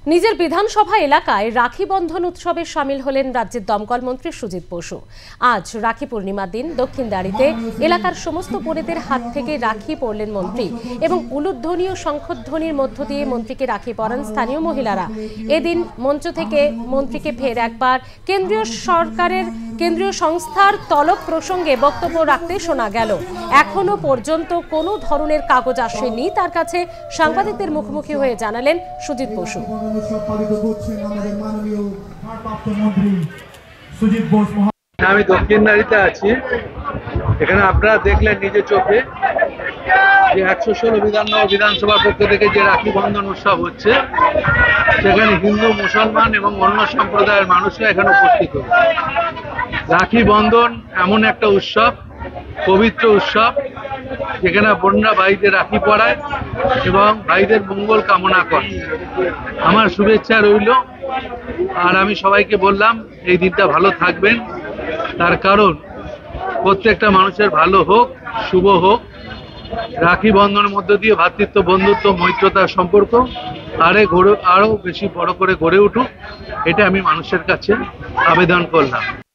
নিজের বিধানসভা এলাকায় রাখি বন্ধন উৎসবে সামিল হলেন রাজ্যের দমকল মন্ত্রী সুজিত বসু। আজ রাখি পূর্ণিমার দিন দক্ষিণদাড়িতে এলাকার সমস্ত বোনেদের হাত থেকে রাখি পরলেন মন্ত্রী এবং উলুধ্বনি ও শঙ্খধ্বনির মধ্য দিয়ে মন্ত্রীকে রাখি পরান স্থানীয় মহিলারা। এদিন মঞ্চ থেকে মন্ত্রীকে ফের একবার কেন্দ্রীয় সংস্থার তলব প্রসঙ্গে বক্তব্য রাখতে শোনা গেল। এখনো পর্যন্ত কোনো ধরনের কাগজ আসেনি তার কাছে। সাংবাদিকদের মুখোমুখি হয়ে জানালেন সুজিত বসু। আমি দক্ষিণদাড়িতে আছি। এখানে আপনারা দেখলেন নিজের চোখে যে 116 বিধানসভার পক্ষ থেকে যে রাখি বন্ধন উৎসব হচ্ছে, সেখানে হিন্দু, মুসলমান এবং অন্য সম্প্রদায়ের মানুষরা এখানে উপস্থিত হয়েছে। রাখি বন্ধন এমন একটা উৎসব, পবিত্র উৎসব, যেখানে বোনরা ভাইদের রাখি পরায় এবং ভাইদের মঙ্গল কামনা করে। আমার শুভেচ্ছা রইল। আর আমি সবাইকে বললাম এই দিনটা ভালো থাকবেন, তার কারণ প্রত্যেকটা মানুষের ভালো হোক, শুভ হোক। রাখি বন্ধনের মধ্য দিয়ে ভ্রাতৃত্ব, বন্ধুত্ব, মৈত্রতার সম্পর্ক আরো বেশি বড় করে গড়ে উঠুক, এটা আমি মানুষের কাছে আবেদন করলাম।